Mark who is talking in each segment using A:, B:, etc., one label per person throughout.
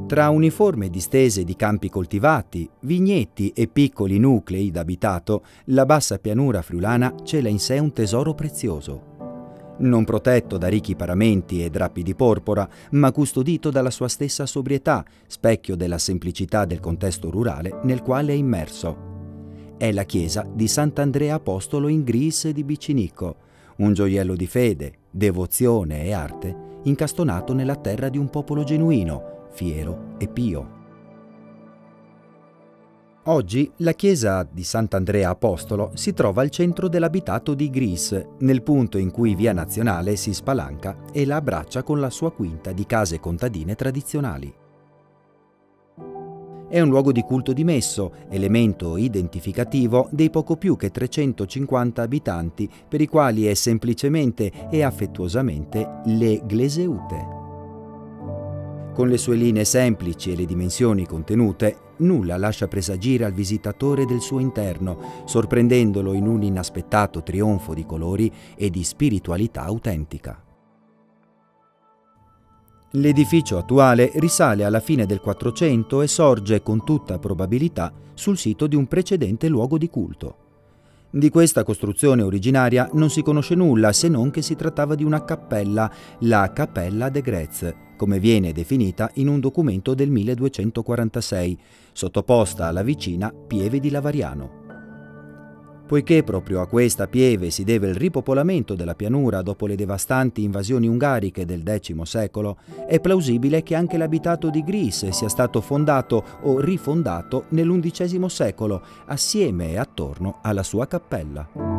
A: Tra uniforme distese di campi coltivati, vigneti e piccoli nuclei d'abitato, la bassa pianura friulana cela in sé un tesoro prezioso. Non protetto da ricchi paramenti e drappi di porpora, ma custodito dalla sua stessa sobrietà, specchio della semplicità del contesto rurale nel quale è immerso. È la chiesa di Sant'Andrea Apostolo in Gris di Bicinicco, un gioiello di fede, devozione e arte incastonato nella terra di un popolo genuino, fiero e pio. Oggi la chiesa di Sant'Andrea Apostolo si trova al centro dell'abitato di Gris, nel punto in cui Via Nazionale si spalanca e la abbraccia con la sua quinta di case contadine tradizionali. È un luogo di culto dimesso, elemento identificativo dei poco più che 350 abitanti per i quali è semplicemente e affettuosamente le Gleseute. Con le sue linee semplici e le dimensioni contenute, nulla lascia presagire al visitatore del suo interno, sorprendendolo in un inaspettato trionfo di colori e di spiritualità autentica. L'edificio attuale risale alla fine del 400 e sorge con tutta probabilità sul sito di un precedente luogo di culto. Di questa costruzione originaria non si conosce nulla se non che si trattava di una cappella, la Cappella de Grez, come viene definita in un documento del 1246, sottoposta alla vicina Pieve di Lavariano. Poiché proprio a questa pieve si deve il ripopolamento della pianura dopo le devastanti invasioni ungariche del X secolo, è plausibile che anche l'abitato di Gris sia stato fondato o rifondato nell'XI secolo, assieme e attorno alla sua cappella.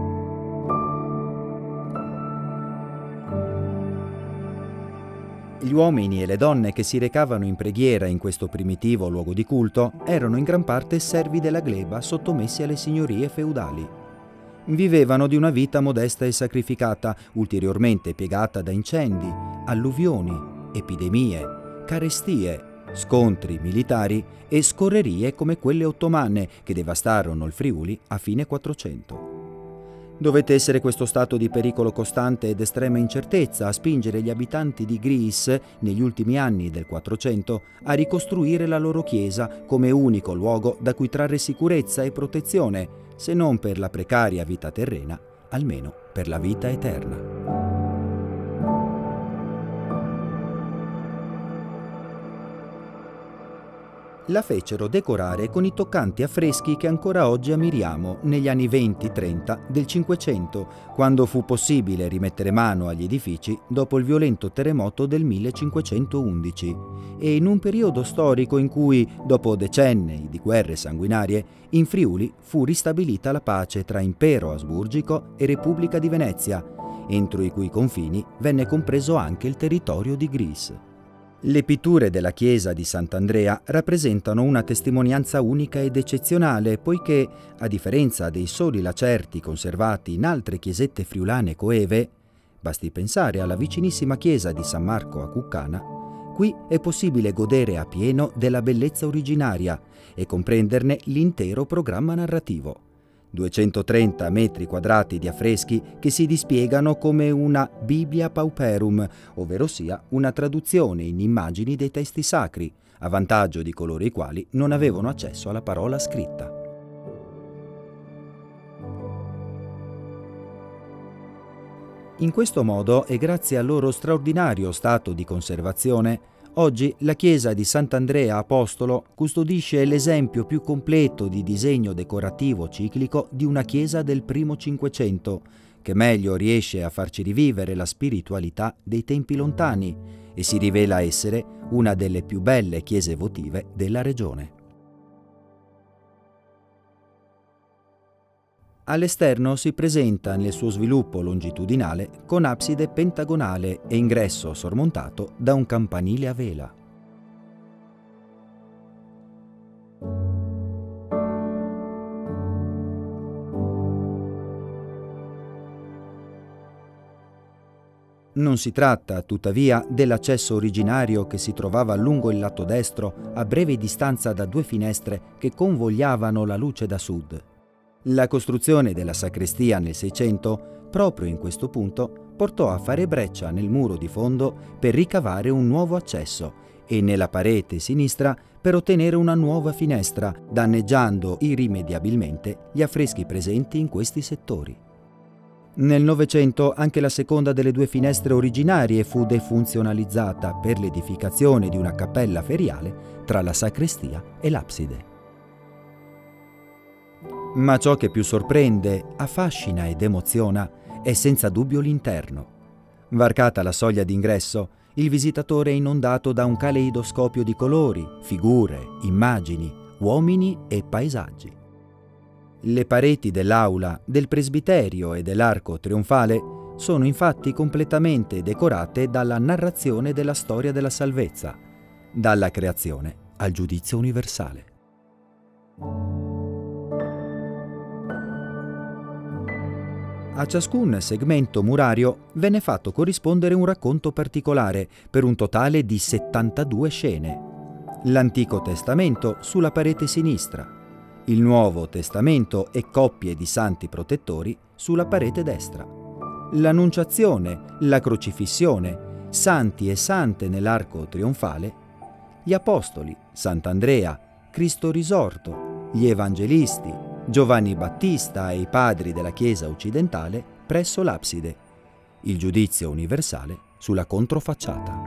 A: Gli uomini e le donne che si recavano in preghiera in questo primitivo luogo di culto erano in gran parte servi della gleba sottomessi alle signorie feudali. Vivevano di una vita modesta e sacrificata, ulteriormente piegata da incendi, alluvioni, epidemie, carestie, scontri militari e scorrerie come quelle ottomane che devastarono il Friuli a fine 400. Dovette essere questo stato di pericolo costante ed estrema incertezza a spingere gli abitanti di Gris, negli ultimi anni del 400, a ricostruire la loro chiesa come unico luogo da cui trarre sicurezza e protezione, se non per la precaria vita terrena, almeno per la vita eterna. La fecero decorare con i toccanti affreschi che ancora oggi ammiriamo negli anni 20-30 del Cinquecento, quando fu possibile rimettere mano agli edifici dopo il violento terremoto del 1511 e in un periodo storico in cui, dopo decenni di guerre sanguinarie, in Friuli fu ristabilita la pace tra Impero Asburgico e Repubblica di Venezia, entro i cui confini venne compreso anche il territorio di Gris. Le pitture della chiesa di Sant'Andrea rappresentano una testimonianza unica ed eccezionale, poiché, a differenza dei soli lacerti conservati in altre chiesette friulane coeve, basti pensare alla vicinissima chiesa di San Marco a Cuccana, qui è possibile godere appieno della bellezza originaria e comprenderne l'intero programma narrativo. 230 metri quadrati di affreschi che si dispiegano come una Biblia Pauperum, ovverosia una traduzione in immagini dei testi sacri, a vantaggio di coloro i quali non avevano accesso alla parola scritta. In questo modo e grazie al loro straordinario stato di conservazione, oggi la chiesa di Sant'Andrea Apostolo custodisce l'esempio più completo di disegno decorativo ciclico di una chiesa del primo Cinquecento, che meglio riesce a farci rivivere la spiritualità dei tempi lontani e si rivela essere una delle più belle chiese votive della regione. All'esterno si presenta nel suo sviluppo longitudinale con abside pentagonale e ingresso sormontato da un campanile a vela. Non si tratta, tuttavia, dell'accesso originario che si trovava lungo il lato destro, a breve distanza da due finestre che convogliavano la luce da sud. La costruzione della sacrestia nel Seicento, proprio in questo punto, portò a fare breccia nel muro di fondo per ricavare un nuovo accesso, e nella parete sinistra per ottenere una nuova finestra, danneggiando irrimediabilmente gli affreschi presenti in questi settori. Nel Novecento anche la seconda delle due finestre originarie fu defunzionalizzata per l'edificazione di una cappella feriale tra la sacrestia e l'abside. Ma ciò che più sorprende, affascina ed emoziona è senza dubbio l'interno. Varcata la soglia d'ingresso, il visitatore è inondato da un caleidoscopio di colori, figure, immagini, uomini e paesaggi. Le pareti dell'aula, del presbiterio e dell'arco trionfale sono infatti completamente decorate dalla narrazione della storia della salvezza, dalla creazione al giudizio universale. A ciascun segmento murario venne fatto corrispondere un racconto particolare per un totale di 72 scene. L'Antico Testamento sulla parete sinistra, il Nuovo Testamento e coppie di santi protettori sulla parete destra, l'Annunciazione, la Crocifissione, santi e sante nell'arco trionfale, gli Apostoli, Sant'Andrea, Cristo risorto, gli Evangelisti, Giovanni Battista e i padri della Chiesa occidentale presso l'abside, il giudizio universale sulla controfacciata.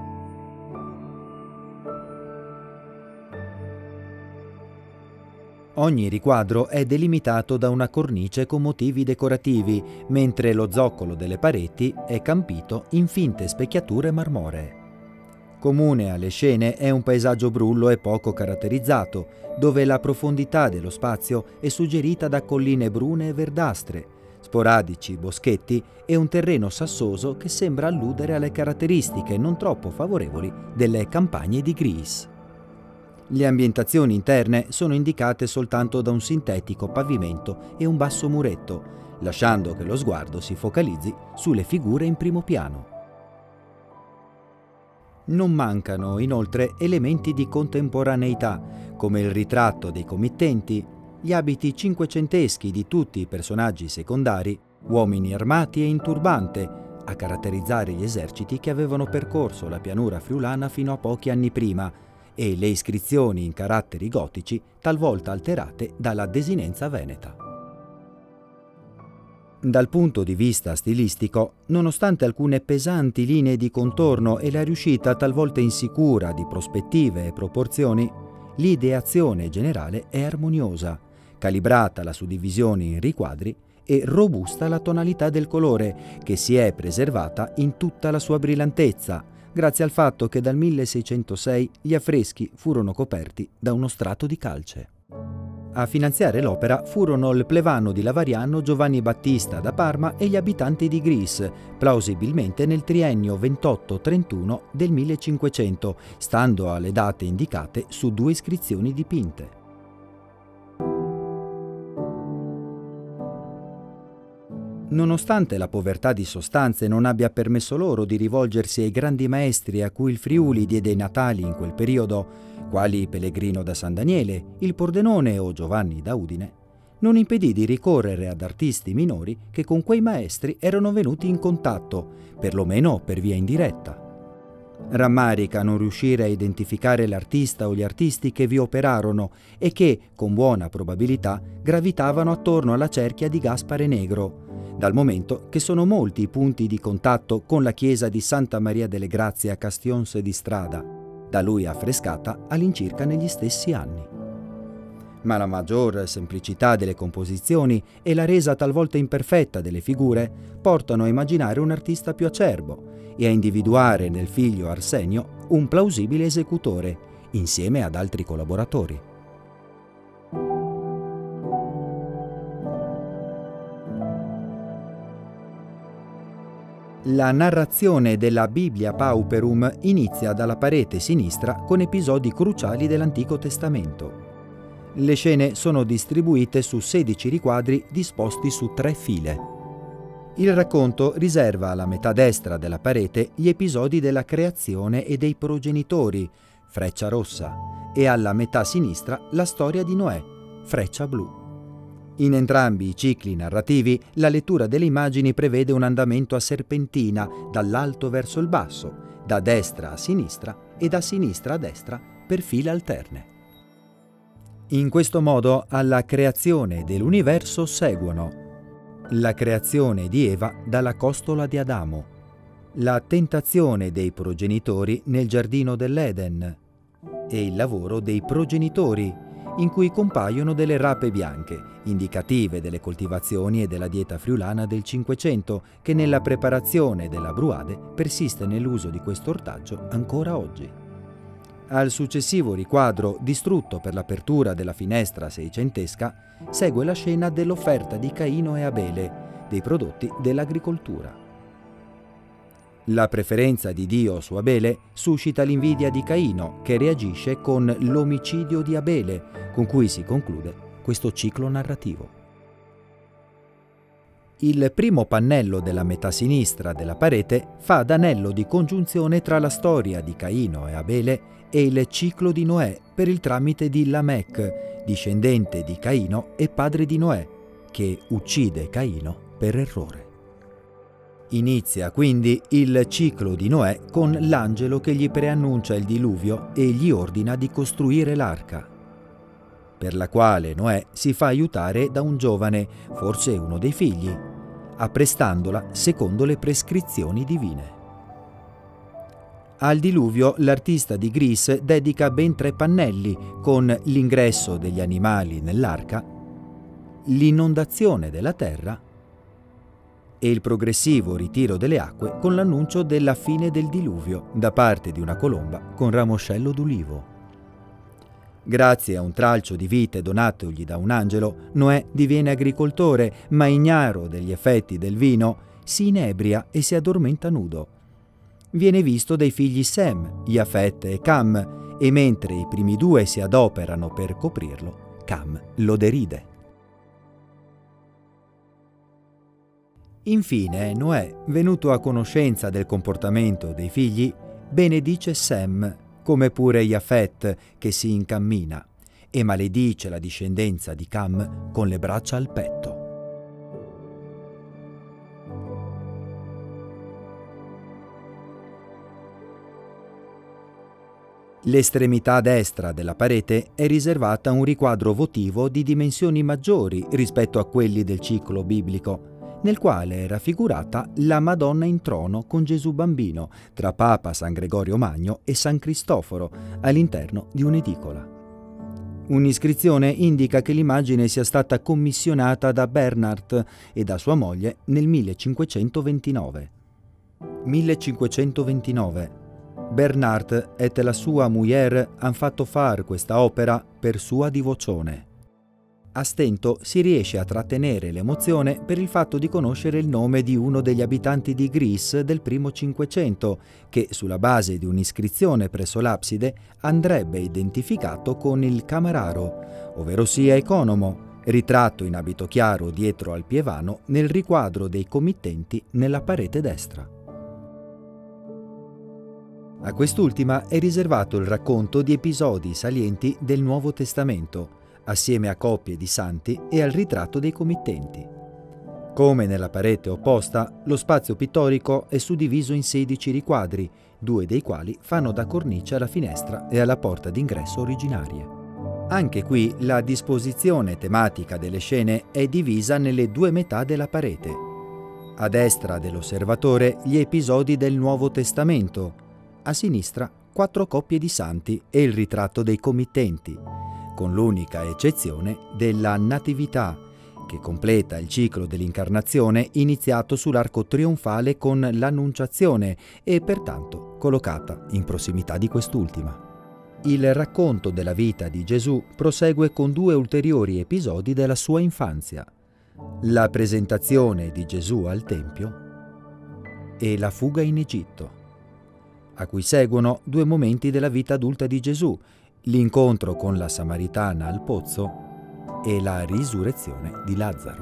A: Ogni riquadro è delimitato da una cornice con motivi decorativi, mentre lo zoccolo delle pareti è campito in finte specchiature marmoree. Comune alle scene è un paesaggio brullo e poco caratterizzato, dove la profondità dello spazio è suggerita da colline brune e verdastre, sporadici boschetti e un terreno sassoso che sembra alludere alle caratteristiche non troppo favorevoli delle campagne di Greece. Le ambientazioni interne sono indicate soltanto da un sintetico pavimento e un basso muretto, lasciando che lo sguardo si focalizzi sulle figure in primo piano. Non mancano inoltre elementi di contemporaneità, come il ritratto dei committenti, gli abiti cinquecenteschi di tutti i personaggi secondari, uomini armati e in turbante, a caratterizzare gli eserciti che avevano percorso la pianura friulana fino a pochi anni prima, e le iscrizioni in caratteri gotici talvolta alterate dalla desinenza veneta. Dal punto di vista stilistico, nonostante alcune pesanti linee di contorno e la riuscita talvolta insicura di prospettive e proporzioni, l'ideazione generale è armoniosa, calibrata la suddivisione in riquadri e robusta la tonalità del colore, che si è preservata in tutta la sua brillantezza, grazie al fatto che dal 1606 gli affreschi furono coperti da uno strato di calce. A finanziare l'opera furono il plevano di Lavariano Giovanni Battista da Parma e gli abitanti di Gris, plausibilmente nel triennio 28-31 del 1500, stando alle date indicate su due iscrizioni dipinte. Nonostante la povertà di sostanze non abbia permesso loro di rivolgersi ai grandi maestri a cui il Friuli diede i natali in quel periodo, quali Pellegrino da San Daniele, il Pordenone o Giovanni da Udine, non impedì di ricorrere ad artisti minori che con quei maestri erano venuti in contatto, perlomeno per via indiretta. Rammarica non riuscire a identificare l'artista o gli artisti che vi operarono e che, con buona probabilità, gravitavano attorno alla cerchia di Gaspare Negro, dal momento che sono molti i punti di contatto con la chiesa di Santa Maria delle Grazie a Castionse di Strada, da lui affrescata all'incirca negli stessi anni. Ma la maggior semplicità delle composizioni e la resa talvolta imperfetta delle figure portano a immaginare un artista più acerbo e a individuare nel figlio Arsenio un plausibile esecutore, insieme ad altri collaboratori. La narrazione della Biblia Pauperum inizia dalla parete sinistra con episodi cruciali dell'Antico Testamento. Le scene sono distribuite su 16 riquadri disposti su 3 file. Il racconto riserva alla metà destra della parete gli episodi della creazione e dei progenitori, freccia rossa, e alla metà sinistra la storia di Noè, freccia blu. In entrambi i cicli narrativi la lettura delle immagini prevede un andamento a serpentina dall'alto verso il basso, da destra a sinistra e da sinistra a destra per file alterne. In questo modo alla creazione dell'universo seguono la creazione di Eva dalla costola di Adamo, la tentazione dei progenitori nel giardino dell'Eden e il lavoro dei progenitori, in cui compaiono delle rape bianche, indicative delle coltivazioni e della dieta friulana del Cinquecento, che nella preparazione della bruade persiste nell'uso di questo ortaggio ancora oggi. Al successivo riquadro, distrutto per l'apertura della finestra seicentesca, segue la scena dell'offerta di Caino e Abele, dei prodotti dell'agricoltura. La preferenza di Dio su Abele suscita l'invidia di Caino, che reagisce con l'omicidio di Abele, con cui si conclude questo ciclo narrativo. Il primo pannello della metà sinistra della parete fa da anello di congiunzione tra la storia di Caino e Abele e il ciclo di Noè per il tramite di Lamech, discendente di Caino e padre di Noè, che uccide Caino per errore. Inizia quindi il ciclo di Noè con l'angelo che gli preannuncia il diluvio e gli ordina di costruire l'arca, per la quale Noè si fa aiutare da un giovane, forse uno dei figli, apprestandola secondo le prescrizioni divine. Al diluvio l'artista di Gris dedica ben 3 pannelli con l'ingresso degli animali nell'arca, l'inondazione della terra e il progressivo ritiro delle acque con l'annuncio della fine del diluvio da parte di una colomba con ramoscello d'ulivo. Grazie a un tralcio di vite donatogli da un angelo, Noè diviene agricoltore, ma ignaro degli effetti del vino, si inebria e si addormenta nudo. Viene visto dai figli Sem, Jafet e Cam, e mentre i primi 2 si adoperano per coprirlo, Cam lo deride. Infine, Noè, venuto a conoscenza del comportamento dei figli, benedice Sem, come pure Jafet, che si incammina, e maledice la discendenza di Cam con le braccia al petto. L'estremità destra della parete è riservata a un riquadro votivo di dimensioni maggiori rispetto a quelli del ciclo biblico, nel quale è raffigurata la Madonna in trono con Gesù bambino tra Papa San Gregorio Magno e San Cristoforo all'interno di un'edicola. Un'iscrizione indica che l'immagine sia stata commissionata da Bernard e da sua moglie nel 1529. 1529. Bernard et la sua mujer han fatto far questa opera per sua divocione. A stento si riesce a trattenere l'emozione per il fatto di conoscere il nome di uno degli abitanti di Gris del primo Cinquecento, che sulla base di un'iscrizione presso l'abside andrebbe identificato con il Camararo, ovverosia Economo, ritratto in abito chiaro dietro al pievano nel riquadro dei committenti nella parete destra. A quest'ultima è riservato il racconto di episodi salienti del Nuovo Testamento, assieme a coppie di santi e al ritratto dei committenti. Come nella parete opposta, lo spazio pittorico è suddiviso in 16 riquadri, 2 dei quali fanno da cornice alla finestra e alla porta d'ingresso originarie. Anche qui la disposizione tematica delle scene è divisa nelle 2 metà della parete. A destra dell'osservatore gli episodi del Nuovo Testamento, a sinistra 4 coppie di santi e il ritratto dei committenti, con l'unica eccezione della Natività, che completa il ciclo dell'incarnazione iniziato sull'arco trionfale con l'Annunciazione e pertanto collocata in prossimità di quest'ultima. Il racconto della vita di Gesù prosegue con 2 ulteriori episodi della sua infanzia: la presentazione di Gesù al Tempio e la fuga in Egitto, a cui seguono 2 momenti della vita adulta di Gesù: l'incontro con la Samaritana al pozzo e la risurrezione di Lazzaro.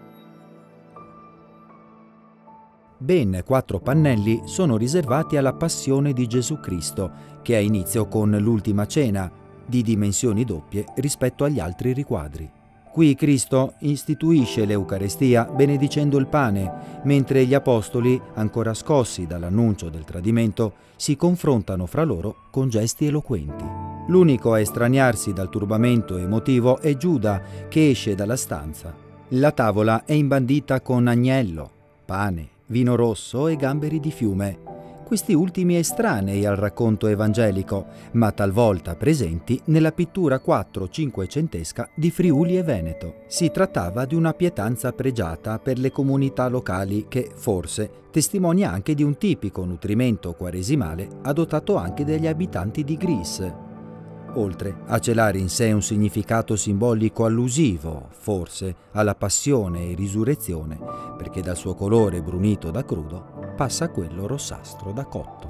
A: Ben 4 pannelli sono riservati alla passione di Gesù Cristo, che ha inizio con l'Ultima Cena, di dimensioni doppie rispetto agli altri riquadri. Qui Cristo istituisce l'Eucarestia benedicendo il pane, mentre gli apostoli, ancora scossi dall'annuncio del tradimento, si confrontano fra loro con gesti eloquenti. L'unico a estraniarsi dal turbamento emotivo è Giuda, che esce dalla stanza. La tavola è imbandita con agnello, pane, vino rosso e gamberi di fiume. Questi ultimi estranei al racconto evangelico, ma talvolta presenti nella pittura 4-500esca di Friuli e Veneto. Si trattava di una pietanza pregiata per le comunità locali che, forse, testimonia anche di un tipico nutrimento quaresimale adottato anche dagli abitanti di Gris, oltre a celare in sé un significato simbolico allusivo, forse, alla passione e risurrezione, perché dal suo colore brunito da crudo passa a quello rossastro da cotto.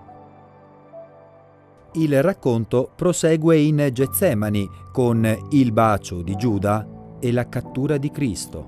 A: Il racconto prosegue in Getsemani con il bacio di Giuda e la cattura di Cristo,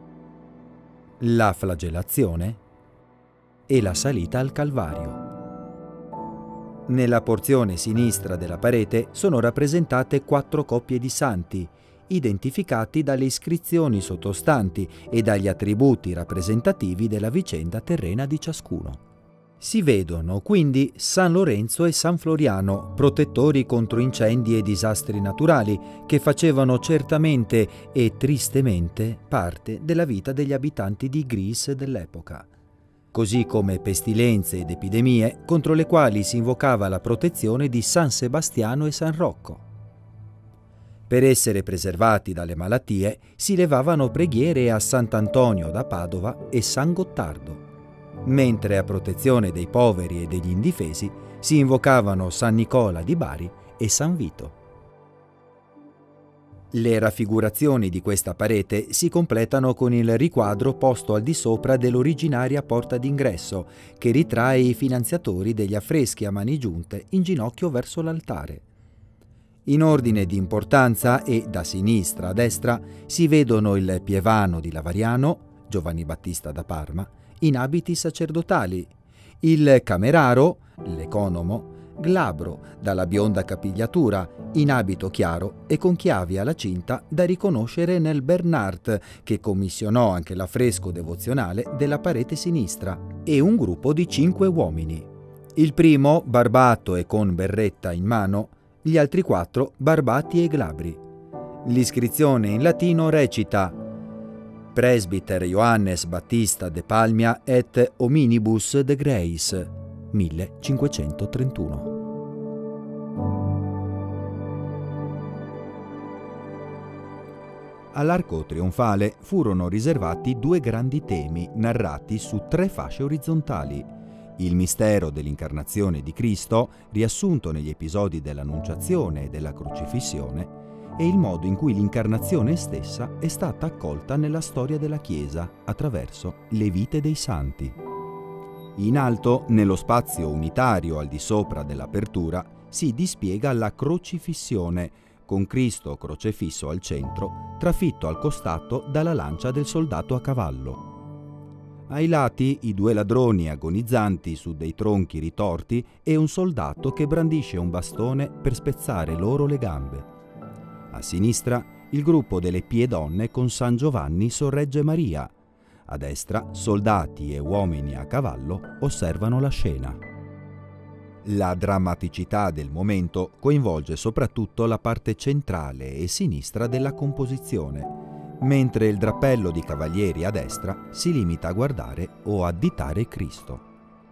A: la flagellazione e la salita al Calvario. Nella porzione sinistra della parete sono rappresentate 4 coppie di santi, identificati dalle iscrizioni sottostanti e dagli attributi rappresentativi della vicenda terrena di ciascuno. Si vedono quindi San Lorenzo e San Floriano, protettori contro incendi e disastri naturali, che facevano certamente e tristemente parte della vita degli abitanti di Gris dell'epoca, così come pestilenze ed epidemie contro le quali si invocava la protezione di San Sebastiano e San Rocco. Per essere preservati dalle malattie si levavano preghiere a Sant'Antonio da Padova e San Gottardo, mentre a protezione dei poveri e degli indifesi si invocavano San Nicola di Bari e San Vito. Le raffigurazioni di questa parete si completano con il riquadro posto al di sopra dell'originaria porta d'ingresso, che ritrae i finanziatori degli affreschi a mani giunte in ginocchio verso l'altare. In ordine di importanza e da sinistra a destra si vedono il Pievano di Lavariano, Giovanni Battista da Parma, in abiti sacerdotali, il Cameraro, l'Economo, glabro dalla bionda capigliatura, in abito chiaro e con chiavi alla cinta da riconoscere nel Bernard, che commissionò anche l'affresco devozionale della parete sinistra, e un gruppo di 5 uomini. Il primo barbato e con berretta in mano, gli altri 4 barbati e glabri. L'iscrizione in latino recita: Presbiter Johannes Battista de Palmia et hominibus de Grace, 1531. All'arco trionfale furono riservati 2 grandi temi narrati su 3 fasce orizzontali: il mistero dell'incarnazione di Cristo, riassunto negli episodi dell'Annunciazione e della Crocifissione, e il modo in cui l'incarnazione stessa è stata accolta nella storia della Chiesa attraverso le vite dei santi. In alto, nello spazio unitario al di sopra dell'apertura, si dispiega la Crocifissione, con Cristo crocefisso al centro, trafitto al costato dalla lancia del soldato a cavallo. Ai lati i 2 ladroni agonizzanti su dei tronchi ritorti e un soldato che brandisce un bastone per spezzare loro le gambe. A sinistra il gruppo delle Pie Donne con San Giovanni sorregge Maria. A destra soldati e uomini a cavallo osservano la scena. La drammaticità del momento coinvolge soprattutto la parte centrale e sinistra della composizione, mentre il drappello di cavalieri a destra si limita a guardare o additare Cristo.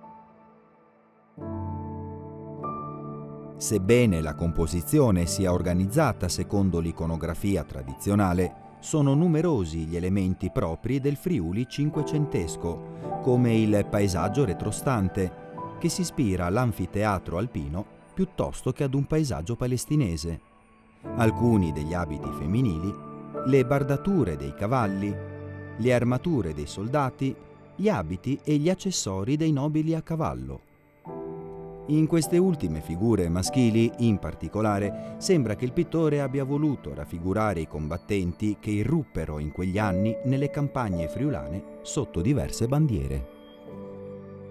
A: Sebbene la composizione sia organizzata secondo l'iconografia tradizionale, sono numerosi gli elementi propri del Friuli cinquecentesco, come il paesaggio retrostante, che si ispira all'anfiteatro alpino piuttosto che ad un paesaggio palestinese, alcuni degli abiti femminili, le bardature dei cavalli, le armature dei soldati, gli abiti e gli accessori dei nobili a cavallo. In queste ultime figure maschili, in particolare, sembra che il pittore abbia voluto raffigurare i combattenti che irruppero in quegli anni nelle campagne friulane sotto diverse bandiere.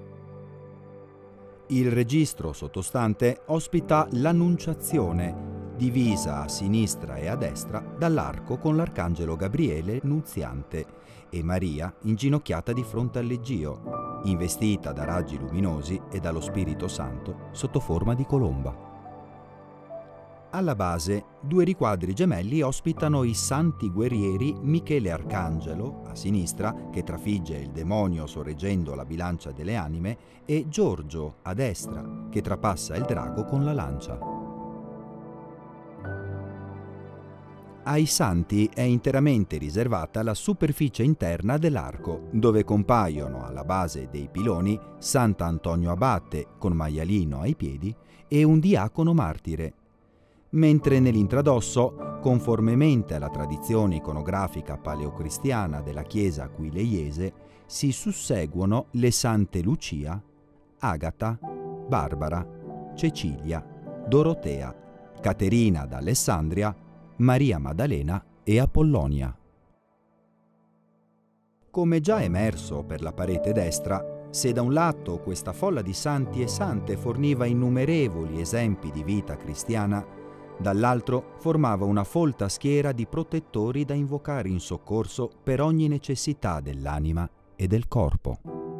A: Il registro sottostante ospita l'Annunciazione, divisa a sinistra e a destra dall'arco con l'arcangelo Gabriele nunziante e Maria inginocchiata di fronte all'Eggio, investita da raggi luminosi e dallo Spirito Santo sotto forma di colomba. Alla base, 2 riquadri gemelli ospitano i santi guerrieri Michele Arcangelo, a sinistra, che trafigge il demonio sorreggendo la bilancia delle anime, e Giorgio, a destra, che trapassa il drago con la lancia. Ai santi è interamente riservata la superficie interna dell'arco, dove compaiono alla base dei piloni Sant'Antonio Abate, con maialino ai piedi, e un diacono martire, mentre nell'intradosso, conformemente alla tradizione iconografica paleocristiana della Chiesa aquileiese, si susseguono le sante Lucia, Agata, Barbara, Cecilia, Dorotea, Caterina d'Alessandria, Maria Maddalena e Apollonia. Come già emerso per la parete destra, se da un lato questa folla di santi e sante forniva innumerevoli esempi di vita cristiana, dall'altro formava una folta schiera di protettori da invocare in soccorso per ogni necessità dell'anima e del corpo.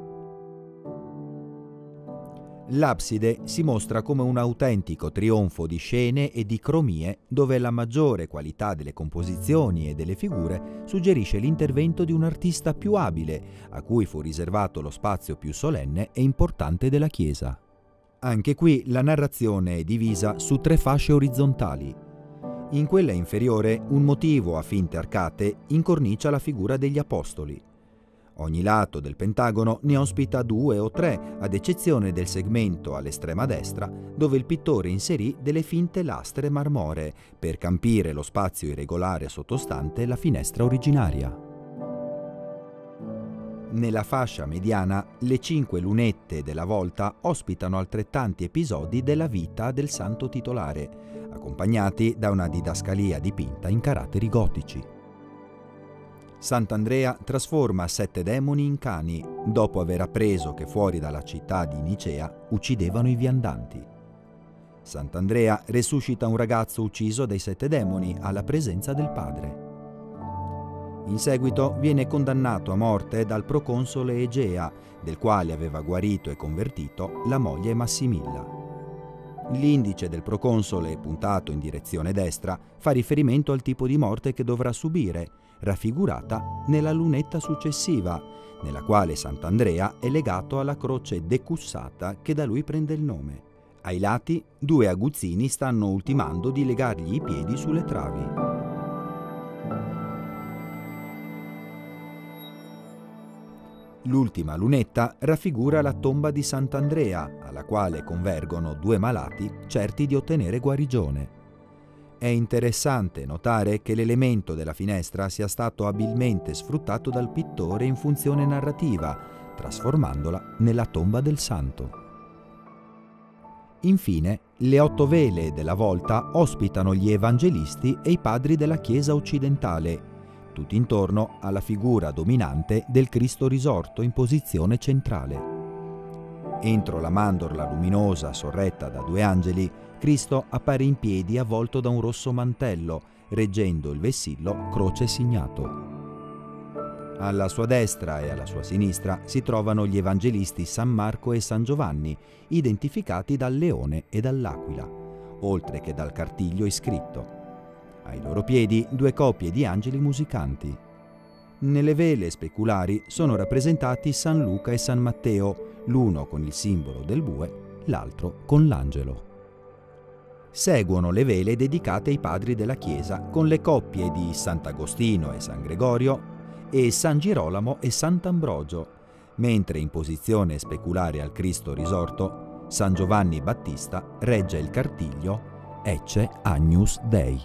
A: L'abside si mostra come un autentico trionfo di scene e di cromie, dove la maggiore qualità delle composizioni e delle figure suggerisce l'intervento di un artista più abile, a cui fu riservato lo spazio più solenne e importante della chiesa. Anche qui la narrazione è divisa su 3 fasce orizzontali. In quella inferiore un motivo a finte arcate incornicia la figura degli apostoli. Ogni lato del pentagono ne ospita 2 o 3, ad eccezione del segmento all'estrema destra, dove il pittore inserì delle finte lastre marmoree per campire lo spazio irregolare sottostante la finestra originaria. Nella fascia mediana, le 5 lunette della volta ospitano altrettanti episodi della vita del santo titolare, accompagnati da una didascalia dipinta in caratteri gotici. Sant'Andrea trasforma 7 demoni in cani, dopo aver appreso che fuori dalla città di Nicea uccidevano i viandanti. Sant'Andrea resuscita un ragazzo ucciso dai 7 demoni alla presenza del padre. In seguito viene condannato a morte dal proconsole Egea, del quale aveva guarito e convertito la moglie Massimilla. L'indice del proconsole, puntato in direzione destra, fa riferimento al tipo di morte che dovrà subire, raffigurata nella lunetta successiva, nella quale Sant'Andrea è legato alla croce decussata che da lui prende il nome. Ai lati, 2 aguzzini stanno ultimando di legargli i piedi sulle travi. L'ultima lunetta raffigura la tomba di Sant'Andrea, alla quale convergono 2 malati certi di ottenere guarigione. È interessante notare che l'elemento della finestra sia stato abilmente sfruttato dal pittore in funzione narrativa, trasformandola nella tomba del santo. Infine, le 8 vele della volta ospitano gli evangelisti e i padri della Chiesa occidentale, tutti intorno alla figura dominante del Cristo risorto in posizione centrale. Entro la mandorla luminosa sorretta da 2 angeli, Cristo appare in piedi avvolto da un rosso mantello, reggendo il vessillo croce segnato. Alla sua destra e alla sua sinistra si trovano gli evangelisti San Marco e San Giovanni, identificati dal leone e dall'aquila, oltre che dal cartiglio iscritto. Ai loro piedi 2 coppie di angeli musicanti. Nelle vele speculari sono rappresentati San Luca e San Matteo, l'uno con il simbolo del bue, l'altro con l'angelo. Seguono le vele dedicate ai padri della Chiesa, con le coppie di Sant'Agostino e San Gregorio e San Girolamo e Sant'Ambrogio, mentre in posizione speculare al Cristo risorto, San Giovanni Battista regge il cartiglio Ecce Agnus Dei.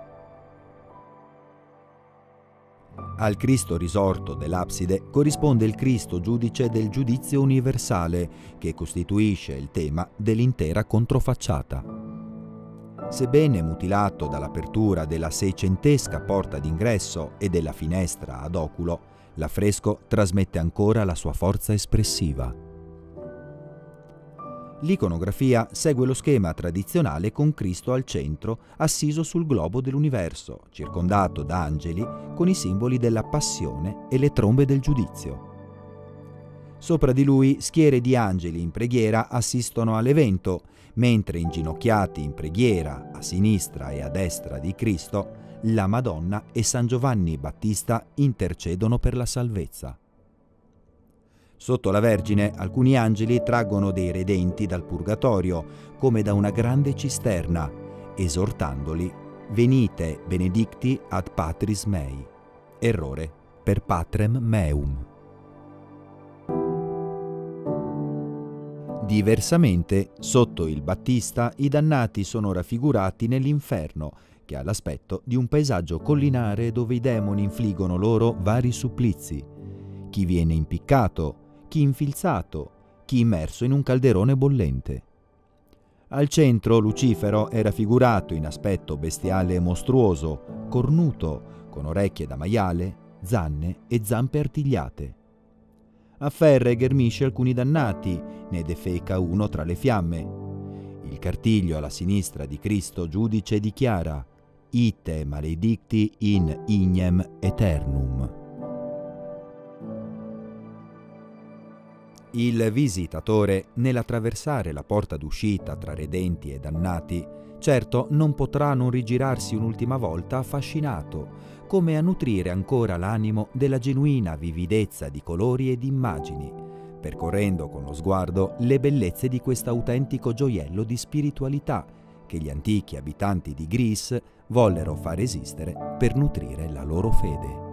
A: Al Cristo risorto dell'abside corrisponde il Cristo giudice del giudizio universale, che costituisce il tema dell'intera controfacciata. Sebbene mutilato dall'apertura della seicentesca porta d'ingresso e della finestra ad oculo, l'affresco trasmette ancora la sua forza espressiva. L'iconografia segue lo schema tradizionale con Cristo al centro, assiso sul globo dell'universo, circondato da angeli con i simboli della passione e le trombe del giudizio. Sopra di lui schiere di angeli in preghiera assistono all'evento, mentre inginocchiati in preghiera a sinistra e a destra di Cristo, la Madonna e San Giovanni Battista intercedono per la salvezza. Sotto la Vergine alcuni angeli traggono dei redenti dal purgatorio, come da una grande cisterna, esortandoli: venite benedicti ad patris mei. Errore: per patrem meum. Diversamente, sotto il Battista i dannati sono raffigurati nell'inferno, che ha l'aspetto di un paesaggio collinare dove i demoni infliggono loro vari supplizi. Chi viene impiccato, chi infilzato, chi immerso in un calderone bollente. Al centro Lucifero è raffigurato in aspetto bestiale e mostruoso, cornuto, con orecchie da maiale, zanne e zampe artigliate. Afferra e ghermisce alcuni dannati, ne defeca uno tra le fiamme. Il cartiglio alla sinistra di Cristo giudice dichiara: ite maledicti in ignem aeternum. Il visitatore, nell'attraversare la porta d'uscita tra redenti e dannati, certo non potrà non rigirarsi un'ultima volta affascinato, come a nutrire ancora l'animo della genuina vividezza di colori e di immagini, percorrendo con lo sguardo le bellezze di questo autentico gioiello di spiritualità che gli antichi abitanti di Gris vollero far esistere per nutrire la loro fede.